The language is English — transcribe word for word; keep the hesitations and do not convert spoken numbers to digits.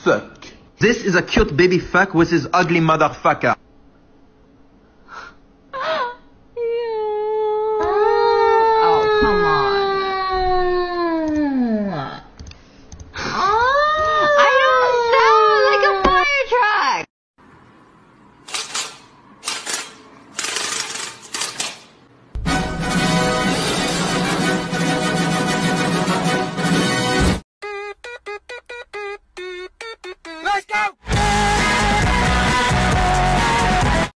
fuck. This is a cute baby fuck with his ugly motherfucker.